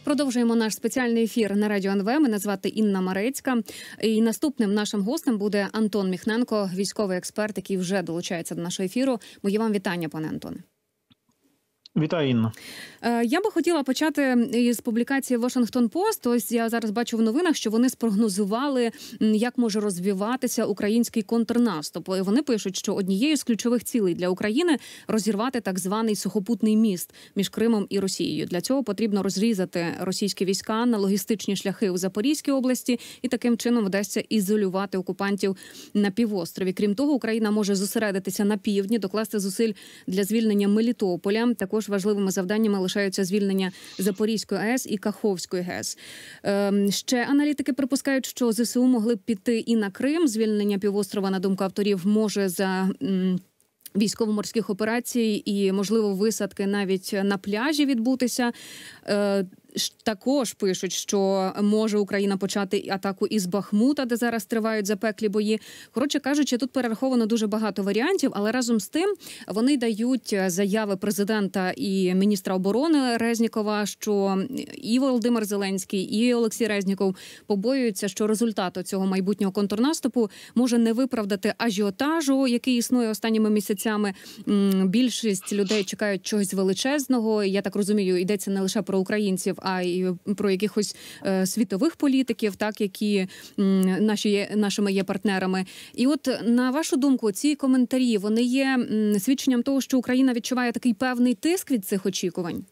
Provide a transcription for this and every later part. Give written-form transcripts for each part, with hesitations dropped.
Продовжуємо наш спеціальний ефір на Радіо НВ. Мене звати Інна Марецька. І наступним нашим гостем буде Антон Міхненко, військовий експерт, який вже долучається до нашого ефіру. Мої вам вітання, пане Антоне. Вітаю, Інна. Я би хотіла почати із публікації Washington Post. Ось я зараз бачу в новинах, що вони спрогнозували, як може розвиватися український контрнаступ. Вони пишуть, що однією з ключових цілей для України – розірвати так званий сухопутний міст між Кримом і Росією. Для цього потрібно розрізати російські війська на логістичні шляхи у Запорізькій області і таким чином вдасться ізолювати окупантів на півострові. Крім того, Україна може зосередитися на півдні, докласти зусиль для звільнення Мелітополя. Також важливими завданнями лишаються звільнення Запорізької АЕС і Каховської ГЕС. Ще аналітики припускають, що ЗСУ могли б піти і на Крим. Звільнення півострова, на думку авторів, може за військово-морських операцій і, можливо, висадки навіть на пляжі відбутися. Також пишуть, що може Україна почати атаку із Бахмута, де зараз тривають запеклі бої. Коротше кажучи, тут перераховано дуже багато варіантів, але разом з тим вони дають заяви президента і міністра оборони Резнікова, що і Володимир Зеленський, і Олексій Резніков побоюються, що результат цього майбутнього контрнаступу може не виправдати ажіотажу, який існує останніми місяцями. Більшість людей чекають чогось величезного. Я так розумію, йдеться не лише про українців, а й про якихось світових політиків, так, які нашими є партнерами. І от, на вашу думку, ці коментарі, вони є свідченням того, що Україна відчуває такий певний тиск від цих очікувань?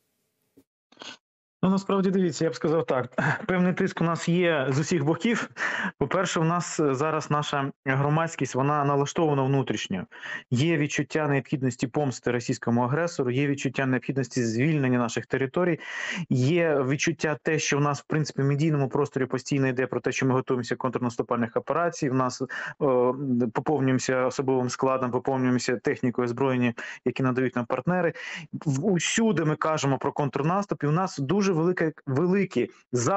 Ну, насправді, дивіться, я б сказав так. Певний тиск у нас є з усіх боків. По-перше, у нас зараз наша громадськість, вона налаштована внутрішньо. Є відчуття необхідності помсти російському агресору, є відчуття необхідності звільнення наших територій, є відчуття те, що в нас, в принципі, в медійному просторі постійно йде про те, що ми готуємося до контрнаступальних операцій, в нас поповнюємося особовим складом, поповнюємося технікою, озброєння, які надають нам партнери. Усюди ми кажемо про контрнаступ, і у нас дуже великі,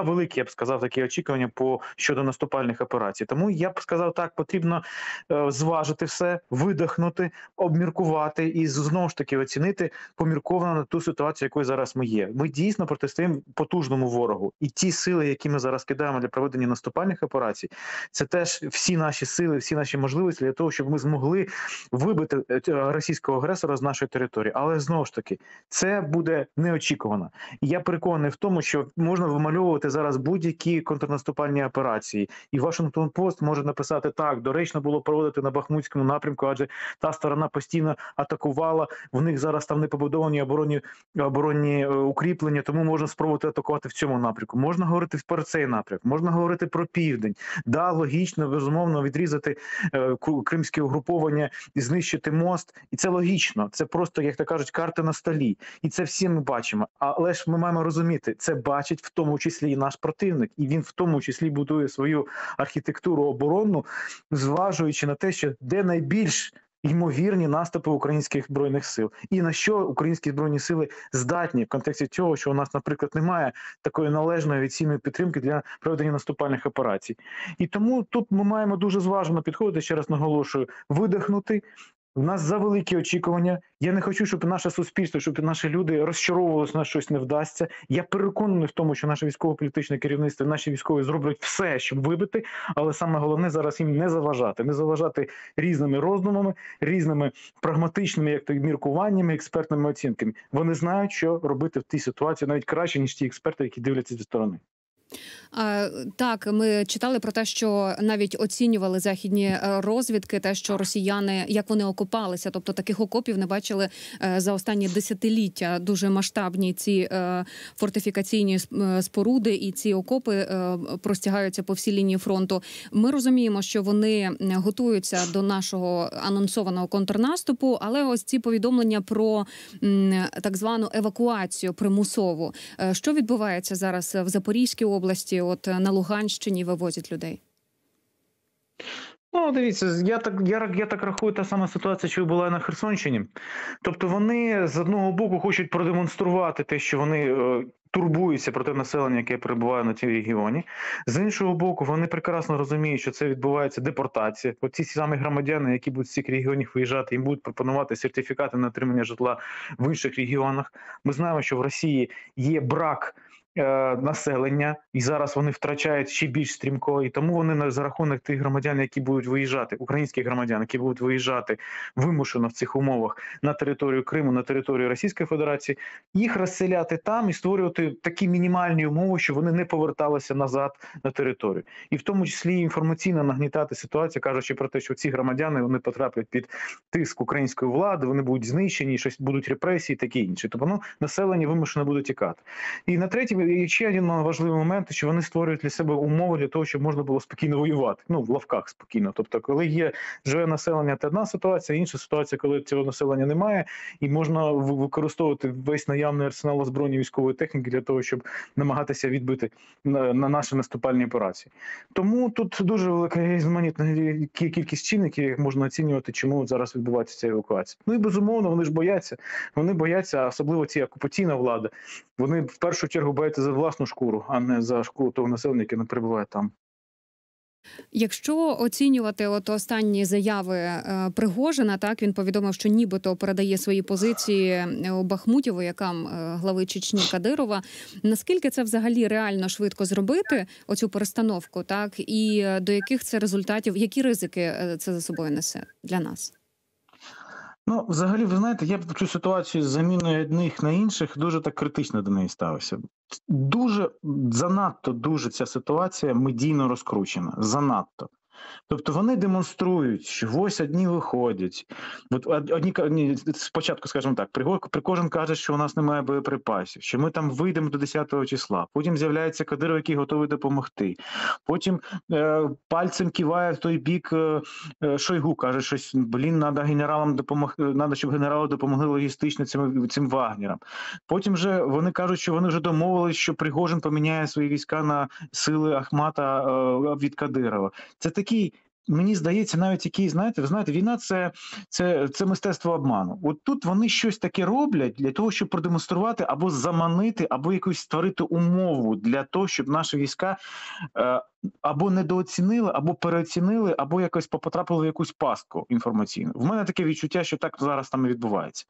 я б сказав, такі очікування щодо наступальних операцій. Тому я б сказав так, потрібно зважити все, видихнути, обміркувати і знову ж таки оцінити помірковано на ту ситуацію, якою зараз ми є. Ми дійсно протистоїмо потужному ворогу. І ті сили, які ми зараз кидаємо для проведення наступальних операцій, це теж всі наші сили, всі наші можливості для того, щоб ми змогли вибити російського агресора з нашої території. Але знову ж таки, це буде неочікувано. І я переконаний в тому, що можна вимальовувати зараз будь-які контрнаступальні операції. І Washington Post може написати так, доречно було проводити на Бахмутському напрямку, адже та сторона постійно атакувала, в них зараз там не побудовані оборонні укріплення, тому можна спробувати атакувати в цьому напрямку. Можна говорити про цей напрямок, можна говорити про південь. Да, логічно, безумовно, відрізати кримське угруповання і знищити мост. І це логічно, це просто, як то кажуть, карти на столі. І це всі ми бачимо. Але ж ми маємо розуміти, це бачить в тому числі і наш противник. І він в тому числі будує свою архітектуру оборонну, зважуючи на те, що де найбільш ймовірні наступи українських збройних сил. І на що українські збройні сили здатні в контексті цього, що у нас, наприклад, немає такої належної авіаційної підтримки для проведення наступальних операцій. І тому тут ми маємо дуже зважено підходити, ще раз наголошую, видихнути. У нас завеликі очікування. Я не хочу, щоб наше суспільство, щоб наші люди розчаровувалися, на щось не вдасться. Я переконаний в тому, що наше військово-політичне керівництво, наші військові зроблять все, щоб вибити, але саме головне зараз їм не заважати різними роздумами, різними прагматичними як то міркуваннями, експертними оцінками. Вони знають, що робити в тій ситуації навіть краще, ніж ті експерти, які дивляться зі сторони. Так, ми читали про те, що навіть оцінювали західні розвідки, те, що росіяни, як вони окопалися, тобто таких окопів не бачили за останні десятиліття. Дуже масштабні ці фортифікаційні споруди і ці окопи простягаються по всій лінії фронту. Ми розуміємо, що вони готуються до нашого анонсованого контрнаступу, але ось ці повідомлення про так звану евакуацію примусову. Що відбувається зараз в Запорізькій області, от на Луганщині вивозять людей? Ну, дивіться, я так рахую, та сама ситуація, що була на Херсонщині. Тобто вони з одного боку хочуть продемонструвати те, що вони турбуються про те населення, яке перебуває на цій регіоні. З іншого боку, вони прекрасно розуміють, що це відбувається депортація. Оці самі громадяни, які будуть з цих регіонів виїжджати, їм будуть пропонувати сертифікати на отримання житла в інших регіонах. Ми знаємо, що в Росії є брак населення, і зараз вони втрачають ще більш стрімко, і тому вони за рахунок тих громадян, які будуть виїжджати, українських громадян, які будуть виїжджати вимушено в цих умовах на територію Криму, на територію Російської Федерації, їх розселяти там і створювати такі мінімальні умови, щоб вони не поверталися назад на територію. І в тому числі інформаційно нагнітати ситуацію, кажучи про те, що ці громадяни вони потраплять під тиск української влади, вони будуть знищені, щось будуть репресії, таке інше. Тобто населення вимушено буде тікати. І на третє, ще один важливий момент, що вони створюють для себе умови для того, щоб можна було спокійно воювати. Ну, в лавках спокійно. Тобто, коли є живе населення, це одна ситуація, інша ситуація, коли цього населення немає, і можна використовувати весь наявний арсенал озброєння військової техніки для того, щоб намагатися відбити на наші наступальні операції. Тому тут дуже велика різноманітна кількість чинників, як можна оцінювати, чому зараз відбувається ця евакуація. Ну і безумовно, вони ж бояться, особливо ці окупаційна влада, вони в першу чергу бояться за власну шкуру, а не за шкуру того населення, яке не перебуває там. Якщо оцінювати останні заяви Пригожина, так, він повідомив, що нібито передає свої позиції у Бахмуті воякам глави Чечні Кадирова. Наскільки це взагалі реально швидко зробити, оцю перестановку, так, і до яких це результатів, які ризики це за собою несе для нас? Ну, взагалі, ви знаєте, я б цю ситуацію з заміною одних на інших дуже так критично до неї ставився. Занадто дуже ця ситуація медійно розкручена. Занадто. Тобто вони демонструють, що ось одні виходять. Одні спочатку, скажімо так, Пригожин каже, що у нас немає боєприпасів, що ми там вийдемо до 10-го числа. Потім з'являється Кадиров, який готовий допомогти. Потім пальцем киває в той бік Шойгу, каже, що, треба генералам допомогти, треба, щоб генерали допомогли логістично цим Вагнерам. Потім вже вони кажуть, що вони вже домовились, що Пригожин поміняє свої війська на сили Ахмата від Кадирова. Це такий, мені здається, навіть який, ви знаєте, війна це мистецтво обману. От тут вони щось таке роблять для того, щоб продемонструвати або заманити, або якусь створити умову для того, щоб наші війська або недооцінили, або переоцінили, або якось потрапили в якусь пастку інформаційну. В мене таке відчуття, що так зараз там і відбувається.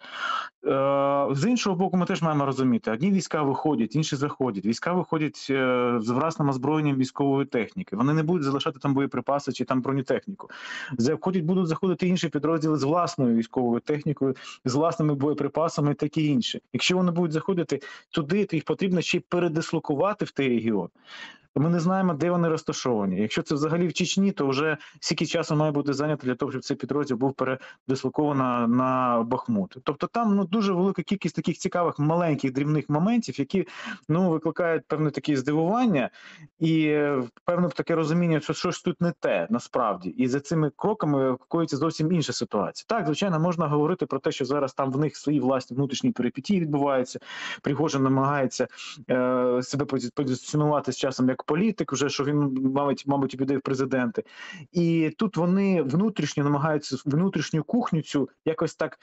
З іншого боку, ми теж маємо розуміти, одні війська виходять, інші заходять. Війська виходять з власним озброєнням військової техніки. Вони не будуть залишати там боєприпаси чи там бронетехніку. Будуть заходити інші підрозділи з власною військовою технікою, з власними боєприпасами і таке інше. Якщо вони будуть заходити туди, то їх потрібно ще й передислокувати в той регіон. Ми не знаємо, де вони розташовані. Якщо це взагалі в Чечні, то вже скільки часу має бути зайнято для того, щоб цей підрозділ був передислоковано на Бахмут. Тобто там дуже велика кількість таких цікавих маленьких дрібних моментів, які викликають певне таке здивування і певне таке розуміння, що щось тут не те насправді. І за цими кроками коїться зовсім інша ситуація. Так, звичайно, можна говорити про те, що зараз там в них свої власні внутрішні перипетії відбуваються. Пригожин намагається себе позиціонувати з часом як політик, вже що він, мабуть, піде в президенти. І тут вони внутрішньо намагаються внутрішню кухню цю якось так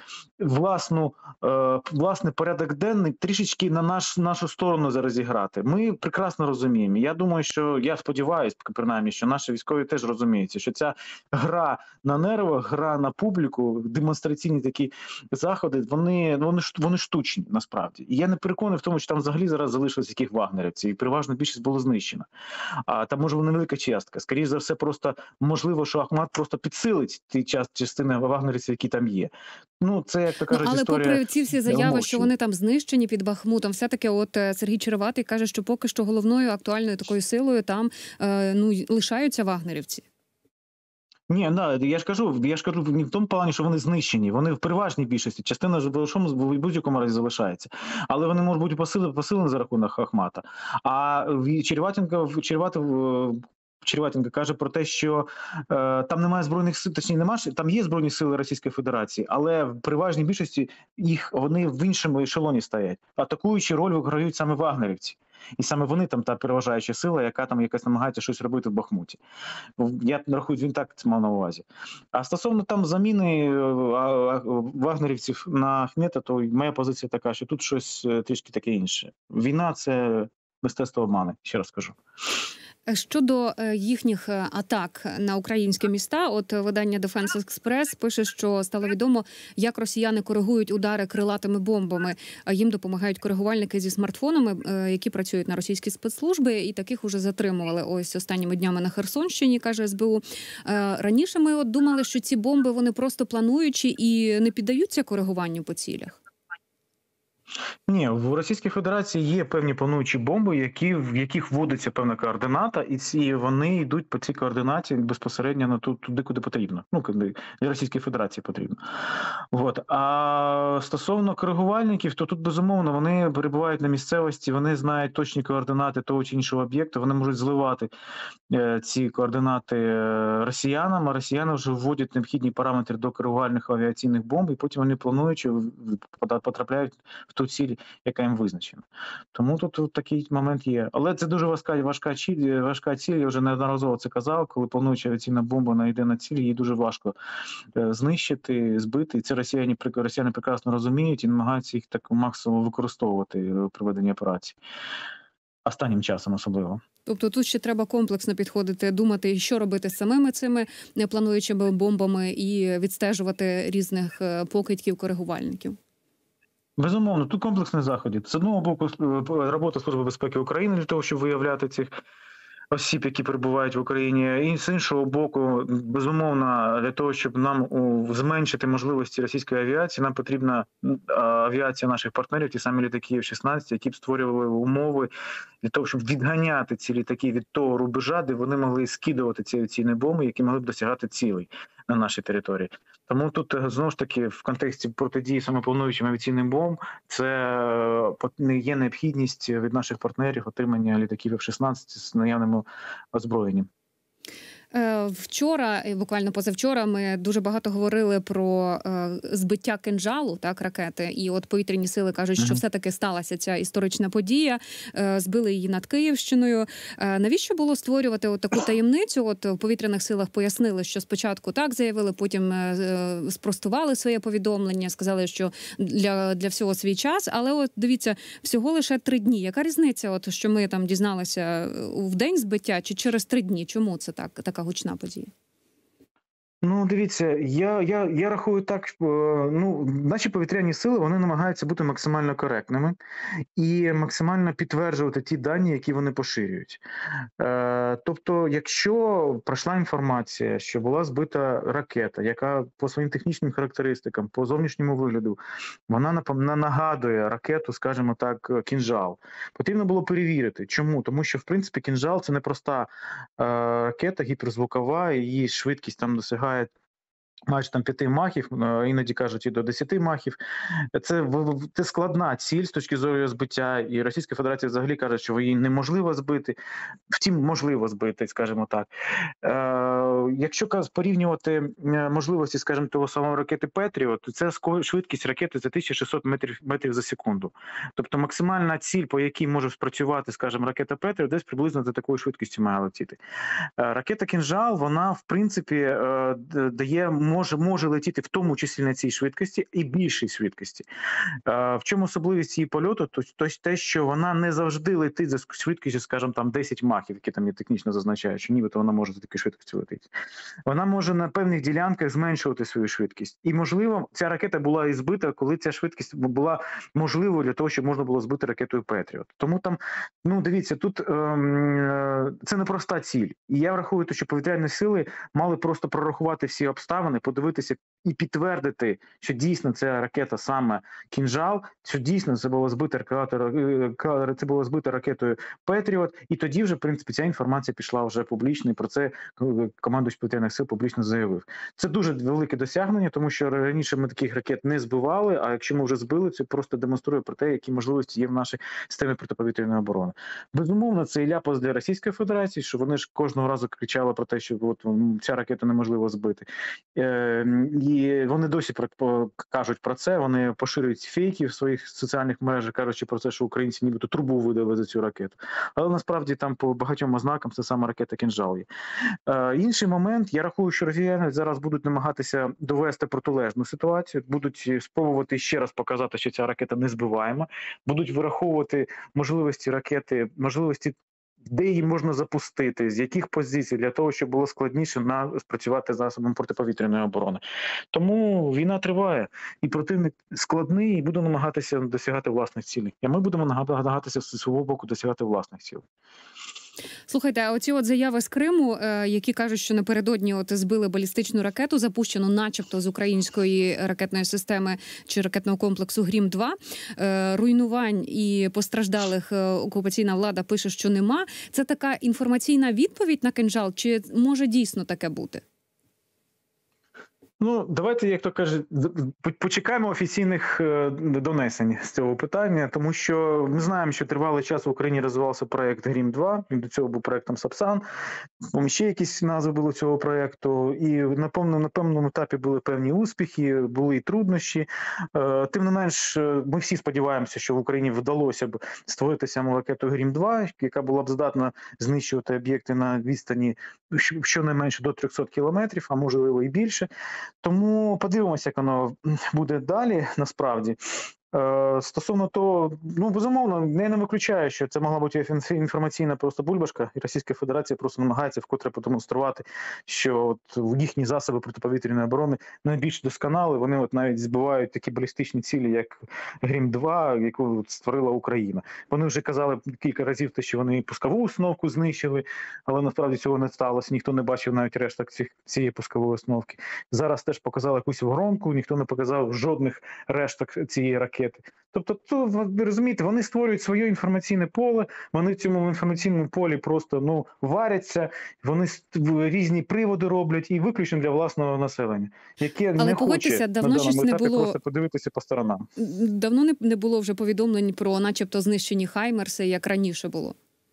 власний порядок денний трішечки на нашу сторону зараз зіграти. Ми прекрасно розуміємо. Я думаю, я сподіваюся, принаймні, що наші військові теж розуміються, що ця гра на нервах, гра на публіку, демонстраційні такі заходи, вони штучні, насправді. І я не переконаний в тому, що там взагалі зараз залишилось яких вагнерівців, і переважна більшість було знищено. А там може невелика частка. Скоріше за все, просто можливо, що Ахмат просто підсилить ті частини вагнерівців, які там є. Це, як то кажуть, але історія. попри ці всі заяви, що вони там знищені під Бахмутом, все-таки Сергій Череватий каже, що поки що головною актуальною такою силою там лишаються вагнерівці. Ні, я ж кажу не в тому плані, що вони знищені. Вони в переважній більшості. Частина ж в будь-якому разі залишається. Але вони можуть бути посилені за рахунок Ахмата. А Череватенко каже про те, що там немає збройних сил, точніше, там є збройні сили Російської Федерації, але в переважній більшості вони в іншому ешелоні стоять. Атакуючи роль грають саме вагнерівці. І саме вони там та переважаюча сила, яка там якось намагається щось робити в Бахмуті. Я рахую, він так це мав на увазі. А стосовно там заміни вагнерівців на Ахмета, то моя позиція така, що тут щось трішки таке інше. Війна – це мистецтво обману, ще раз кажу. Щодо їхніх атак на українські міста, от видання Defense Express пише, що стало відомо, як росіяни коригують удари крилатими бомбами. Їм допомагають коригувальники зі смартфонами, які працюють на російські спецслужби, і таких уже затримували ось останніми днями на Херсонщині, каже СБУ. Раніше ми от думали, що ці бомби, вони просто плануючі і не піддаються коригуванню по цілях. Ні, в Російській Федерації є певні плануючі бомби, в яких вводиться певна координата, і вони йдуть по цій координаті безпосередньо на туди, куди потрібно. Ну, куди для Російської Федерації потрібно. От. А стосовно коригувальників, то тут, безумовно, вони перебувають на місцевості, вони знають точні координати того чи іншого об'єкту, вони можуть зливати ці координати росіянам, а росіяни вже вводять необхідні параметри до коригувальних авіаційних бомб, і потім вони плануючи потрапляють в ту ціль, яка їм визначена. Тому тут такий момент є. Але це дуже важка ціль, я вже неодноразово це казав, коли плануюча авіаційна бомба йде на ціль, її дуже важко знищити, збити. І це росіяни прекрасно розуміють і намагаються їх так максимум використовувати в проведенні операцій. Останнім часом особливо. Тобто тут ще треба комплексно підходити, думати, що робити з самими цими плануючими бомбами і відстежувати різних покидьків, коригувальників. Безумовно, тут комплексний заходів. З одного боку, робота Служби безпеки України для того, щоб виявляти цих осіб, які перебувають в Україні, і з іншого боку, безумовно, для того, щоб нам зменшити можливості російської авіації, нам потрібна авіація наших партнерів, ті самі літаки F-16, які б створювали умови для того, щоб відганяти ці літаки від того рубежа, де вони могли скидувати ці авіаційні бомби, які могли б досягати цілей на нашій території. Тому тут, знову ж таки, в контексті протидії самоплануючим авіаційним бомбам, це є необхідність від наших партнерів отримання літаків F-16 з наявним озброєнням. Вчора, буквально позавчора, ми дуже багато говорили про збиття кинжалу, так, ракети. І от повітряні сили кажуть, що все-таки сталася ця історична подія. Збили її над Київщиною. Навіщо було створювати от таку таємницю? От в повітряних силах пояснили, що спочатку так заявили, потім спростували своє повідомлення, сказали, що для всього свій час. Але от дивіться, всього лише 3 дні. Яка різниця, от що ми там дізналися в день збиття чи через 3 дні? Чому це так? Така гучна подія? Ну, дивіться, я рахую так, наші повітряні сили, вони намагаються бути максимально коректними і максимально підтверджувати ті дані, які вони поширюють. Тобто, якщо пройшла інформація, що була збита ракета, яка по своїм технічним характеристикам, по зовнішньому вигляду, вона нагадує ракету, скажімо так, «Кінжал», потрібно було перевірити. Чому? Тому що, в принципі, «Кінжал» – це не проста ракета гіперзвукова, її швидкість там досягає майже там 5 махів, іноді кажуть і до 10 махів. Це складна ціль з точки зору збиття, і Російська Федерація взагалі каже, що її неможливо збити. Втім, можливо збити, скажімо так. Якщо порівнювати можливості, скажімо, того самого ракети Петріот, то це швидкість ракети за 1600 метрів за секунду. Тобто максимальна ціль, по якій може спрацювати, скажімо, ракета Петріот, десь приблизно за такою швидкістю має летіти. Ракета «Кінжал», вона, в принципі, може летіти в тому числі на цій швидкості і більшій швидкості. В чому особливість її польоту? То те, що вона не завжди летить за швидкістю, скажімо, там 10 махів, які там є технічно зазначають, що нібито вона може за такою швидкістю летіти. Вона може на певних ділянках зменшувати свою швидкість. І, можливо, ця ракета була і збита, коли ця швидкість була можливою для того, щоб можна було збити ракетою Петріот. Тому там, дивіться, тут це не проста ціль. І я врахую, що повітряні сили мали просто прорахувати всі обставини, подивитися і підтвердити, що дійсно ця ракета саме «Кінжал», що дійсно це було збито ракетою Петріот, і тоді вже, в принципі, ця інформація пішла вже публічно, і про це командувач повітряних сил публічно заявив. Це дуже велике досягнення, тому що раніше ми таких ракет не збивали, а якщо ми вже збили, це просто демонструє про те, які можливості є в нашій системі протиповітряної оборони. Безумовно, це і ляпас для Російської Федерації, що вони ж кожного разу кричали про те, що ця ракета неможливо збити. І вони досі кажуть про це, вони поширюють фейки в своїх соціальних мережах, кажучи про це, що українці нібито трубу видали за цю ракету. Але насправді там по багатьом ознакам це саме ракета «Кінжал» є. Інший момент, я рахую, що росіяни зараз будуть намагатися довести протилежну ситуацію, будуть спробувати ще раз показати, що ця ракета не збиваєма, будуть вираховувати можливості ракети, можливості де її можна запустити, з яких позицій, для того, щоб було складніше спрацювати засобом протиповітряної оборони. Тому війна триває, і противник складний, і буде намагатися досягати власних цілей. І ми будемо намагатися з свого боку досягати власних цілей. Слухайте, а оці заяви з Криму, які кажуть, що напередодні збили балістичну ракету, запущену начебто з української ракетної системи чи ракетного комплексу «Грім-2», руйнувань і постраждалих окупаційна влада пише, що нема. Це така інформаційна відповідь на кинжал, чи може дійсно таке бути? Ну, давайте, як то кажуть, почекаємо офіційних донесень з цього питання, тому що ми знаємо, що тривалий час в Україні розвивався проєкт «Грім-2», він до цього був проєктом «Сапсан», ще якісь назви були цього проєкту, і на певному етапі були певні успіхи, були і труднощі. Тим не менш, ми всі сподіваємося, що в Україні вдалося б створити саму ракету «Грім-2», яка була б здатна знищувати об'єкти на відстані щонайменше до 300 кілометрів, а можливо і більше. Тому подивимося, як воно буде далі, насправді. Стосовно того, ну, безумовно, я не виключаю, що це могла бути інформаційна просто бульбашка, і Російська Федерація просто намагається вкотре продемонструвати, що їхні засоби протиповітряної оборони найбільш досконалі, вони навіть збивають такі балістичні цілі, як «Грім-2», яку створила Україна. Вони вже казали кілька разів, що вони пускову установку знищили, але насправді цього не сталося, ніхто не бачив навіть решток цієї пускової установки. Зараз теж показали якусь воронку, ніхто не показав жодних решток цієї ракети. Тобто, ви розумієте, вони створюють своє інформаційне поле, вони в цьому інформаційному полі просто варяться, вони різні приводи роблять і виключно для власного населення, яке не хоче давно на даному етапі було... просто подивитися по сторонам. Давно не було вже повідомлень про начебто знищені «Хаймерси», як раніше було.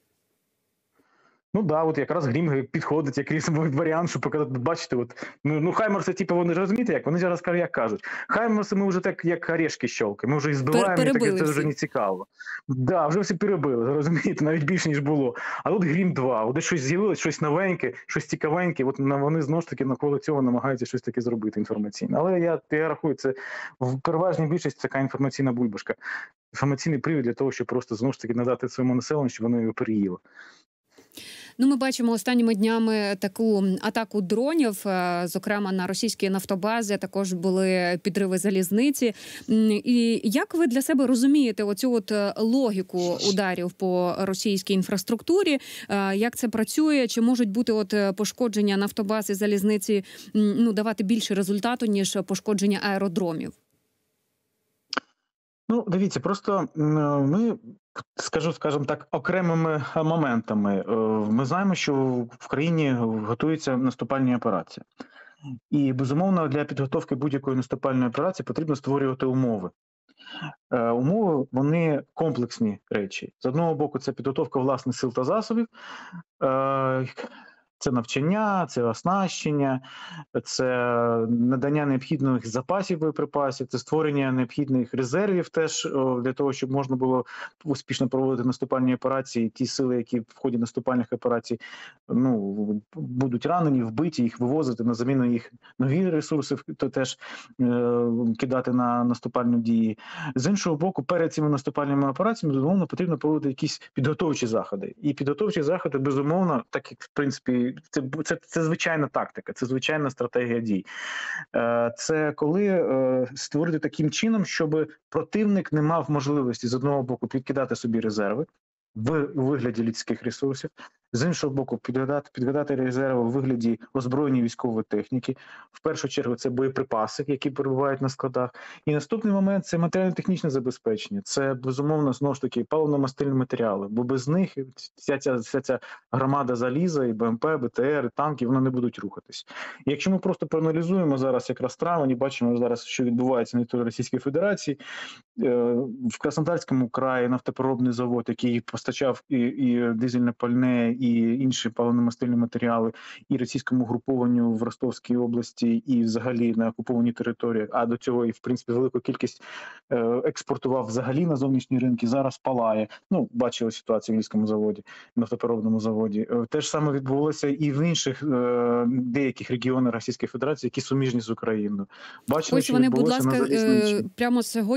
Ну да, от якраз Грім підходить, якийсь варіант, щоб показати, бачите, Хаймерси, типу, вони ж розумієте, як? Вони зараз як кажуть, Хаймерси ми вже так, як орешки щелкаємо, ми вже і збиваємо, і таке, це вже не цікаво. Да, вже всі перебили, розумієте, навіть більше, ніж було. А тут Грім-2, от щось з'явилось, щось новеньке, щось цікавеньке, от вони знову ж таки навколо цього намагаються щось таке зробити інформаційно. Але я рахую, це в переважній більшості така інформаційна бульбашка. Інформаційний привід для того, щоб просто знову ж таки надати своєму населенню, щоб воно його переїло. Ну, ми бачимо останніми днями таку атаку дронів, зокрема на російські нафтобази, також були підриви залізниці. І як ви для себе розумієте оцю логіку ударів по російській інфраструктурі? Як це працює? Чи можуть бути пошкодження нафтобаз і залізниці давати більше результату, ніж пошкодження аеродромів? Ну, дивіться, просто ми, скажімо так, окремими моментами. Ми знаємо, що в країні готуються наступальні операції. І, безумовно, для підготовки будь-якої наступальної операції потрібно створювати умови. Умови, вони комплексні речі. З одного боку, це підготовка власних сил та засобів, це навчання, це оснащення, це надання необхідних запасів боєприпасів, це створення необхідних резервів теж для того, щоб можна було успішно проводити наступальні операції. Ті сили, які в ході наступальних операцій будуть ранені, вбиті, їх вивозити, на заміну їх нові ресурси, то теж кидати на наступальні дії. З іншого боку, перед цими наступальними операціями, безумовно, потрібно проводити якісь підготовчі заходи. І підготовчі заходи, безумовно, так як, в принципі, це звичайна тактика, це звичайна стратегія дій. Це коли створити таким чином, щоб противник не мав можливості з одного боку підкидати собі резерви в вигляді людських ресурсів, з іншого боку підгадати резерви в вигляді озброєння військової техніки. В першу чергу це боєприпаси, які перебувають на складах. І наступний момент – це матеріально-технічне забезпечення. Це, безумовно, знову ж таки, паливно-мастильні матеріали, бо без них вся ця громада заліза, і БМП, БТР, і танки, вони не будуть рухатись. І якщо ми просто проаналізуємо зараз якраз травень і бачимо зараз, що відбувається на території Російської Федерації, в Краснодарському краї нафтопереробний завод, який постачав і дизельне пальне, і інші паливно-мастильні матеріали, і російському групованню в Ростовській області, і взагалі на окупованій території, а до цього і, в принципі, велику кількість експортував взагалі на зовнішні ринки, зараз палає. Ну, бачили ситуацію в Львівському заводі, нафтопереробному заводі. Те ж саме відбулося і в інших деяких регіонах Російської Федерації, які суміжні з Україною. Бачили, ось вони, будь ласка, прямо сьогодні пишуть,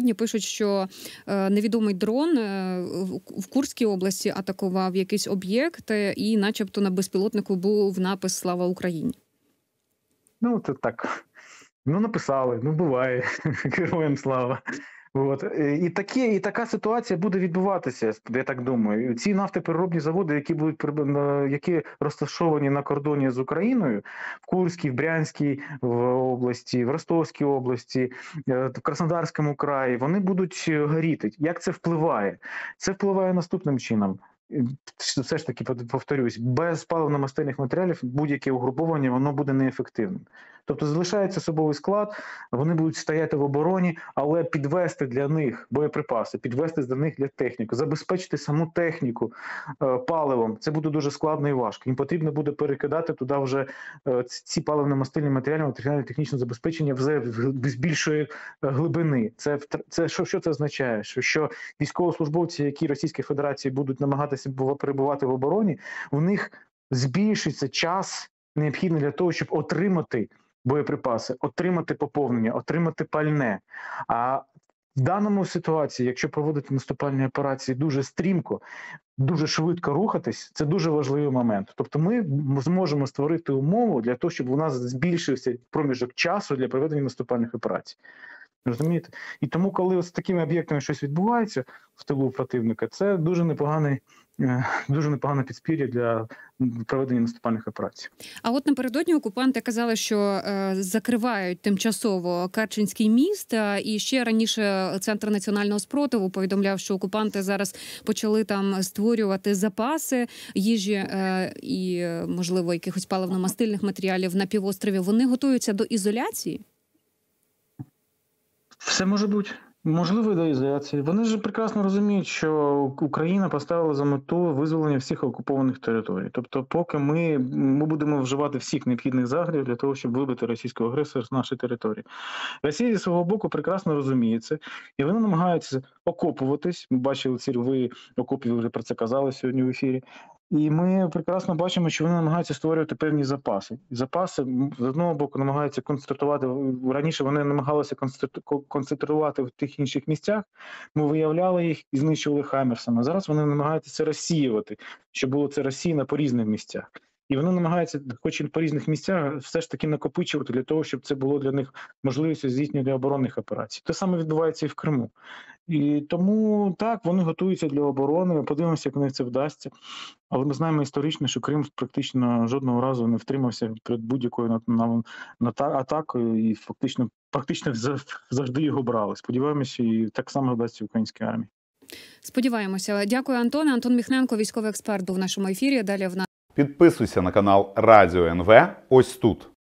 що невідомий дрон в Курській області атакував якийсь об'єкт, і начебто на безпілотнику був напис «Слава Україні». Ну, це так. Ну, написали, ну, буває. Героям слава. От. І така ситуація буде відбуватися, я так думаю. Ці нафтопереробні заводи, які розташовані на кордоні з Україною, в Курській, в Брянській області, в Ростовській області, в Краснодарському краї, вони будуть горіти. Як це впливає? Це впливає наступним чином. Все ж таки, повторюсь, без паливно-мастильних матеріалів будь-яке угруповання, воно буде неефективним. Тобто залишається особовий склад, вони будуть стояти в обороні, але підвести для них боєприпаси, підвести для них для техніку, забезпечити саму техніку паливом, це буде дуже складно і важко. Їм потрібно буде перекидати туди вже ці паливно-мастильні матеріали, матеріально-технічне забезпечення з більшої глибини. Що це означає? Що військовослужбовці, які Російської Федерації будуть намагатися перебувати в обороні, у них збільшиться час, необхідний для того, щоб отримати боєприпаси, отримати поповнення, отримати пальне. А в даному ситуації, якщо проводити наступальні операції дуже стрімко, дуже швидко рухатись, це дуже важливий момент. Тобто ми зможемо створити умову для того, щоб у нас збільшився проміжок часу для проведення наступальних операцій. Розумієте? І тому, коли з такими об'єктами щось відбувається в тилу противника, це дуже непогане підспір'я для проведення наступальних операцій. А от напередодні окупанти казали, що закривають тимчасово Керченський міст, і ще раніше Центр національного спротиву повідомляв, що окупанти зараз почали там створювати запаси їжі і, можливо, якихось паливно-мастильних матеріалів на півострові. Вони готуються до ізоляції? Все може бути. Можливо, до ізоляції. Вони ж прекрасно розуміють, що Україна поставила за мету визволення всіх окупованих територій. Тобто, поки ми будемо вживати всіх необхідних заходів для того, щоб вибити російського агресора з нашої території. Росія зі свого боку прекрасно розуміє це, і вони намагаються окопуватись. Ми бачили ці рви окопів, вже про це казали сьогодні в ефірі. І ми прекрасно бачимо, що вони намагаються створювати певні запаси. Запаси, з одного боку, намагаються концентрувати. Раніше вони намагалися концентрувати в тих інших місцях, ми виявляли їх і знищували хаймерсами. Зараз вони намагаються це розсіювати, щоб було це розсіяно по різних місцях. І вони намагаються, хоч і по різних місцях, все ж таки накопичувати для того, щоб це було для них можливістю здійснення оборонних операцій. Те саме відбувається і в Криму. І тому, так, вони готуються для оборони, подивимося, як у них це вдасться. Але ми знаємо історично, що Крим практично жодного разу не втримався перед будь-якою атакою і практично завжди його брали. Сподіваємося, і так само вдасться українській армії. Сподіваємося. Дякую, Антоне. Антон Міхненко, військовий експерт, був в нашому ефірі. Далі в нас. Підписуйся на канал Радіо НВ ось тут.